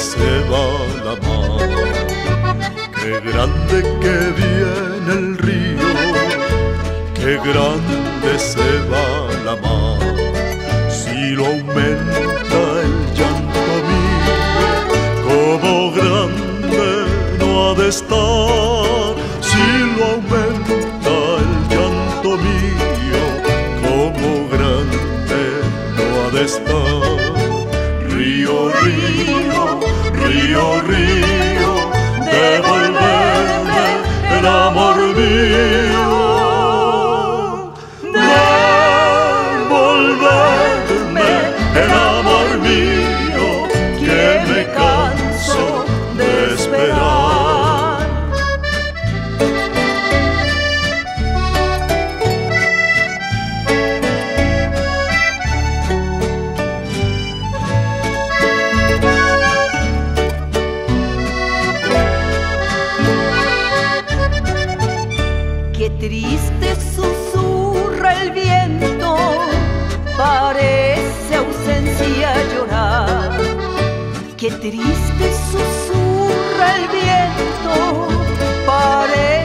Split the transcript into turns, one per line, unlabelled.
se va la mar. Qué grande que viene el río, qué grande se va la mar. Si lo aumenta el llanto mío, como grande no ha de estar. Si lo aumenta el llanto mío, como grande no ha de estar. Río, río, río, río, devolverme el amor mío. Devolverme el amor mío, que me canso de esperar.
Qué triste susurra el viento, parece ausencia llorar. Qué triste susurra el viento, parece